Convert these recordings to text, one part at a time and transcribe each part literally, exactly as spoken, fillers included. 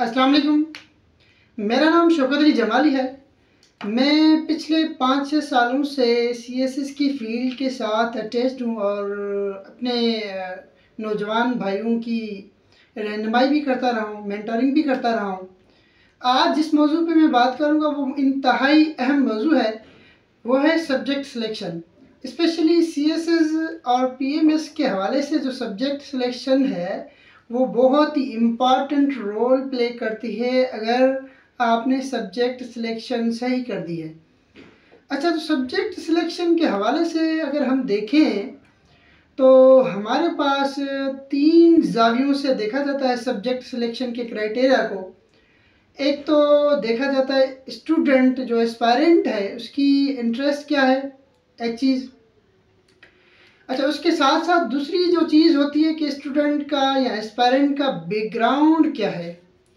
अस्सलाम वालेकुम। मेरा नाम शौकत अली जमाली है। मैं पिछले पाँच छः सालों से सी एस एस की फ़ील्ड के साथ अटैच्ड हूँ और अपने नौजवान भाइयों की रहनुमाई भी करता रहा हूँ, मेंटरिंग भी करता रहा हूँ। आज जिस मौजू पे मैं बात करूँगा वो इंतहाई अहम मौजू है, वो है subject selection. Specially C S S और पी एम एस के हवाले से जो सब्जेक्ट सिलेक्शन है वो बहुत ही इम्पॉर्टेंट रोल प्ले करती है अगर आपने सब्जेक्ट सिलेक्शन सही कर दी है। अच्छा, तो सब्जेक्ट सिलेक्शन के हवाले से अगर हम देखें तो हमारे पास तीन जावियों से देखा जाता है सब्जेक्ट सिलेक्शन के क्राइटेरिया को। एक तो देखा जाता है स्टूडेंट जो एस्पायरेंट है उसकी इंटरेस्ट क्या है, एक चीज़। अच्छा, उसके साथ साथ दूसरी जो चीज़ होती है कि स्टूडेंट का या एस्पायरेंट का बैकग्राउंड क्या है।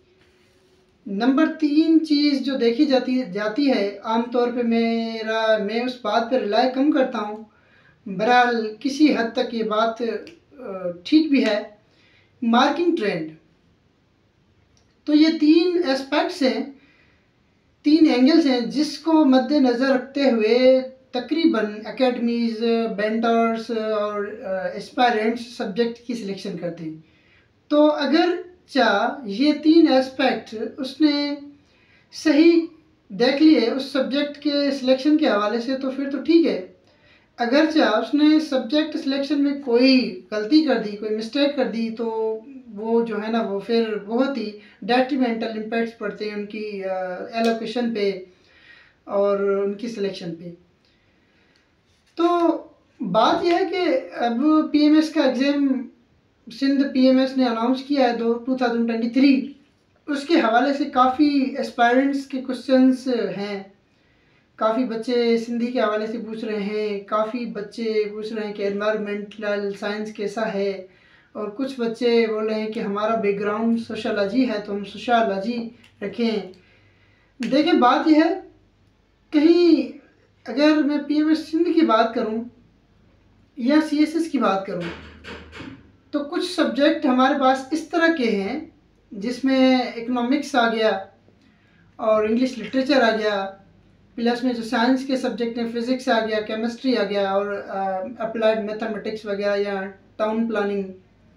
नंबर तीन चीज़ जो देखी जाती जाती है आमतौर पे मेरा मैं उस बात पर रिलाई कम करता हूँ, बहरहाल किसी हद तक ये बात ठीक भी है, मार्किंग ट्रेंड। तो ये तीन एस्पेक्ट्स हैं, तीन एंगल्स हैं जिसको मद्देनज़र रखते हुए तकरीबन एकेडमीज़, बेंटर्स और एस्पायरेंट्स सब्जेक्ट की सिलेक्शन करते हैं। तो अगर चाह ये तीन एस्पेक्ट उसने सही देख लिए उस सब्जेक्ट के सिलेक्शन के हवाले से तो फिर तो ठीक है। अगर चाह उसने सब्जेक्ट सिलेक्शन में कोई गलती कर दी, कोई मिस्टेक कर दी, तो वो जो है ना वो फिर बहुत ही डेट्रीमेंटल इम्पैक्ट्स पड़ते हैं उनकी एलोकेशन पे और उनकी सिलेक्शन पे। तो बात यह है कि अब पी एम एस का exam Sindh P M S ने अनाउंस किया है दो टू थाउजेंड ट्वेंटी थ्री। उसके हवाले से काफ़ी एस्पायरेंट्स के क्वेश्चंस हैं, काफ़ी बच्चे सिंधी के हवाले से पूछ रहे हैं, काफ़ी बच्चे पूछ रहे हैं कि एनवायरमेंटल साइंस कैसा है, और कुछ बच्चे बोल रहे हैं कि हमारा बैकग्राउंड सोशलॉजी है तो हम सोशलॉजी रखें। देखें, बात यह है, कहीं अगर मैं पी एम एस सिंध की बात करूं या सी एस एस की बात करूं तो कुछ सब्जेक्ट हमारे पास इस तरह के हैं जिसमें इकोनॉमिक्स आ गया और इंग्लिश लिटरेचर आ गया, प्लस में जो साइंस के सब्जेक्ट हैं फिज़िक्स आ गया, केमिस्ट्री आ गया और अप्लाइड मैथमेटिक्स वगैरह या टाउन प्लानिंग,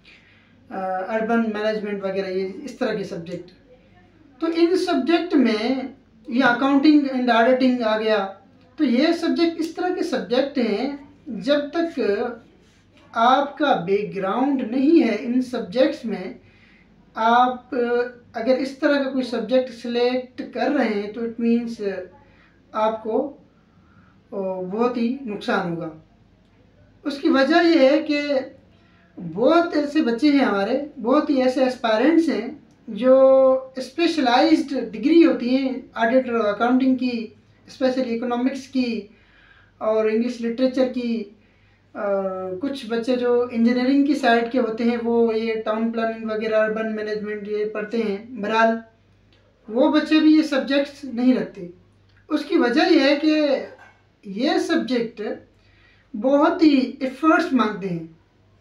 अर्बन मैनेजमेंट वगैरह, ये इस तरह के सब्जेक्ट। तो इन सब्जेक्ट में या अकाउंटिंग एंड ऑडिटिंग आ गया। तो ये सब्जेक्ट इस तरह के सब्जेक्ट हैं जब तक आपका बैकग्राउंड नहीं है इन सब्जेक्ट्स में, आप अगर इस तरह का कोई सब्जेक्ट सिलेक्ट कर रहे हैं तो इट मीन्स आपको बहुत ही नुकसान होगा। उसकी वजह यह है कि बहुत ऐसे बच्चे हैं हमारे, बहुत ही ऐसे एस्पायरेंट्स हैं जो स्पेशलाइज्ड डिग्री होती हैं ऑडिट और अकाउंटिंग की, स्पेशली इकोनॉमिक्स की और इंग्लिश लिटरेचर की, और कुछ बच्चे जो इंजीनियरिंग की साइड के होते हैं वो ये टाउन प्लानिंग वगैरह, अर्बन मैनेजमेंट ये पढ़ते हैं। बहरहाल वो बच्चे भी ये सब्जेक्ट्स नहीं रखते। उसकी वजह यह है कि ये सब्जेक्ट बहुत ही एफर्ट्स मांगते हैं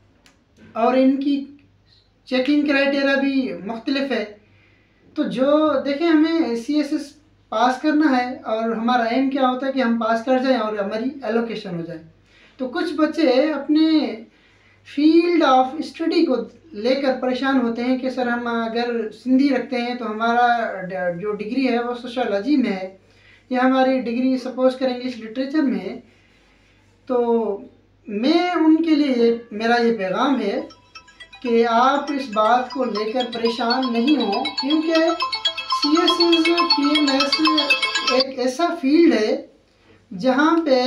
और इनकी चेकिंग क्राइटेरिया भी मुख्तलिफ है। तो जो देखें, हमें सी एस एस पास करना है और हमारा एम क्या होता है कि हम पास कर जाएं और हमारी एलोकेशन हो जाए। तो कुछ बच्चे अपने फील्ड ऑफ स्टडी को लेकर परेशान होते हैं कि सर हम अगर सिंधी रखते हैं तो हमारा जो डिग्री है वो सोशलॉजी में है या हमारी डिग्री सपोज करें इंग्लिश लिटरेचर में है। तो मैं उनके लिए मेरा ये पैगाम है कि आप इस बात को लेकर परेशान नहीं हो, क्योंकि C S S P M S एक ऐसा फील्ड है जहाँ पे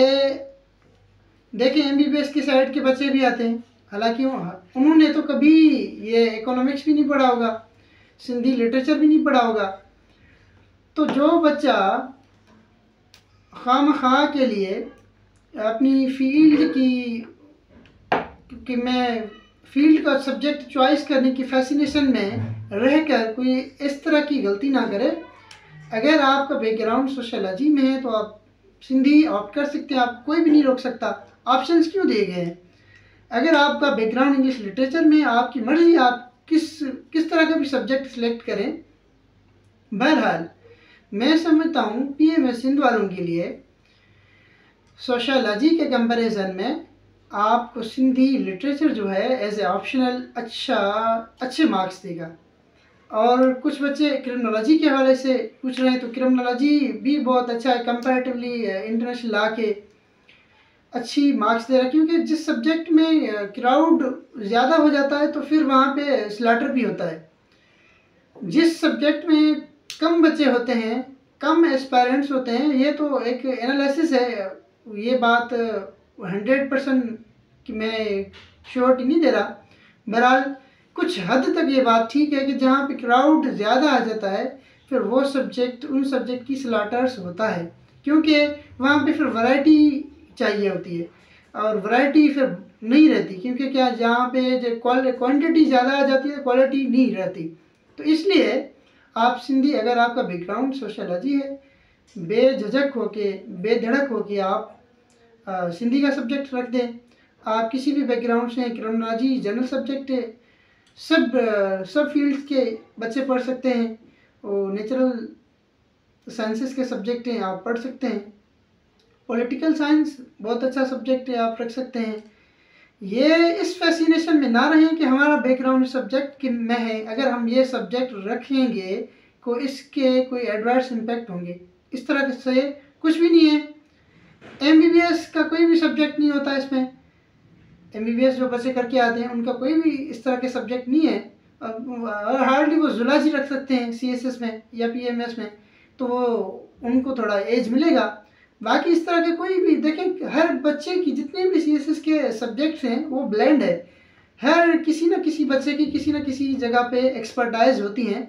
देखें एम बी बी एस की साइड के बच्चे भी आते हैं, हालांकि उन्होंने तो कभी ये इकोनॉमिक्स भी नहीं पढ़ा होगा, सिंधी लिटरेचर भी नहीं पढ़ा होगा। तो जो बच्चा खामखा के लिए अपनी फील्ड की कि मैं फील्ड का सब्जेक्ट चॉइस करने की फैसिनेशन में रहकर कोई इस तरह की गलती ना करे। अगर आपका बैकग्राउंड सोशलॉजी में है तो आप सिंधी ऑप्ट कर सकते हैं, आप कोई भी नहीं रोक सकता। ऑप्शंस क्यों दिए गए हैं? अगर आपका बैकग्राउंड इंग्लिश लिटरेचर में, आपकी मर्ज़ी, आप किस किस तरह का भी सब्जेक्ट सिलेक्ट करें, बहरहाल मैं समझता हूँ पीएमएस सिंध वालों के लिए सोशियोलॉजी के कंपैरिजन में आपको सिंधी लिटरेचर जो है एज ए ऑप्शनल अच्छा अच्छे मार्क्स देगा। और कुछ बच्चे क्रिमिनोलॉजी के हवाले से पूछ रहे हैं, तो क्रिमिनोलॉजी भी बहुत अच्छा है कंपैरेटिवली इंटरनेशनल ला के अच्छी मार्क्स दे रहा है, क्योंकि जिस सब्जेक्ट में क्राउड ज़्यादा हो जाता है तो फिर वहाँ पे स्लैटर भी होता है। जिस सब्जेक्ट में कम बच्चे होते हैं, कम एस्पायरेंट्स होते हैं, ये तो एक एनालिसिस है, ये बात हंड्रेड परसेंट कि मैं श्योरिटी नहीं दे रहा। बहरहाल कुछ हद तक ये बात ठीक है कि जहाँ पे क्राउड ज़्यादा आ जाता है फिर वो सब्जेक्ट उन सब्जेक्ट की स्लॉटर्स होता है, क्योंकि वहाँ पे फिर वैरायटी चाहिए होती है और वैरायटी फिर नहीं रहती, क्योंकि क्या जहाँ पे जो क्वांटिटी ज़्यादा आ जाती है क्वालिटी नहीं रहती। तो इसलिए आप सिंधी, अगर आपका बैकग्राउंड सोशियोलॉजी है, बेझिझक होके बेधड़क होके आप आ, सिंधी का सब्जेक्ट रख दें। आप किसी भी बैकग्राउंड से, क्रिमिनोलॉजी जनरल सब्जेक्ट है, सब सब फील्ड्स के बच्चे पढ़ सकते हैं, और नेचुरल साइंसेस के सब्जेक्ट हैं आप पढ़ सकते हैं। पॉलिटिकल साइंस बहुत अच्छा सब्जेक्ट है, आप रख सकते हैं। ये इस फैसिनेशन में ना रहें कि हमारा बैकग्राउंड सब्जेक्ट में है, अगर हम ये सब्जेक्ट रखेंगे को इसके कोई एडवर्स इम्पैक्ट होंगे, इस तरह से कुछ भी नहीं है। एमबीबीएस का कोई भी सब्जेक्ट नहीं होता इसमें, एमबीबीएस जो बच्चे करके आते हैं उनका कोई भी इस तरह के सब्जेक्ट नहीं है, और हार्डली वो जुलॉजी रख सकते हैं सीएसएस में या पीएमएस में, तो वो उनको थोड़ा एज मिलेगा। बाकी इस तरह के कोई भी देखें, हर बच्चे की जितने भी सीएसएस के सब्जेक्ट्स हैं वो ब्लेंड है, हर किसी न किसी बच्चे की किसी न किसी जगह पे एक्सपर्टाइज होती हैं।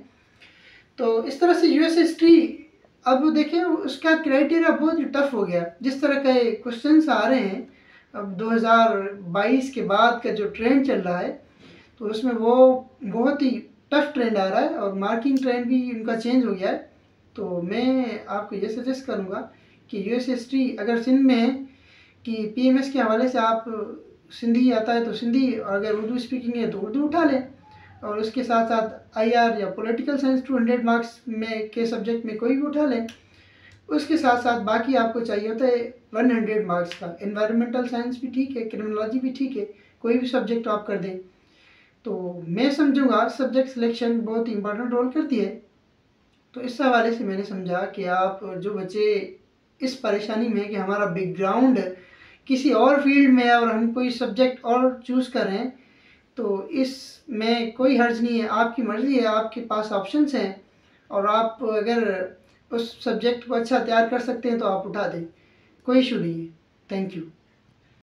तो इस तरह से यूएस हिस्ट्री अब देखें उसका क्राइटेरिया बहुत ही टफ हो गया, जिस तरह के क्वेश्चंस आ रहे हैं अब दो हज़ार बाईस के बाद का जो ट्रेंड चल रहा है, तो उसमें वो बहुत ही टफ ट्रेंड आ रहा है और मार्किंग ट्रेंड भी उनका चेंज हो गया है। तो मैं आपको ये सजेस्ट करूँगा कि यूएस हिस्ट्री अगर सिंध में है कि पीएमएस के हवाले से आप सिंधी आता है तो सिंधी, और अगर उर्दू स्पीकिंग है तो उर्दू उठा लें, और उसके साथ साथ आईआर या political science two hundred marks में के सब्जेक्ट में कोई भी उठा लें। उसके साथ साथ बाकी आपको चाहिए होता है वन हंड्रेड मार्क्स का, एनवायरमेंटल साइंस भी ठीक है, क्रिमिनोलॉजी भी ठीक है, कोई भी सब्जेक्ट आप कर दें। तो मैं समझूंगा सब्जेक्ट सिलेक्शन बहुत ही इंपॉर्टेंट रोल करती है। तो इस हवाले से मैंने समझा कि आप जो बच्चे इस परेशानी में कि हमारा बैकग्राउंड किसी और फील्ड में है और हम कोई सब्जेक्ट और चूज़ कर रहे हैं, तो इसमें कोई हर्ज नहीं है, आपकी मर्ज़ी है, आपके पास ऑप्शंस हैं, और आप अगर उस सब्जेक्ट को अच्छा तैयार कर सकते हैं तो आप उठा दें, कोई इशू नहीं है। Thank you.